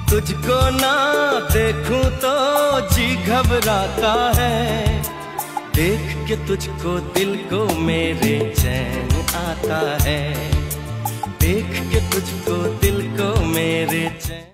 तुझको ना देखूं तो जी घबराता है, देख के तुझको दिल को मेरे चैन आता है, देख के तुझको दिल को मेरे चैन।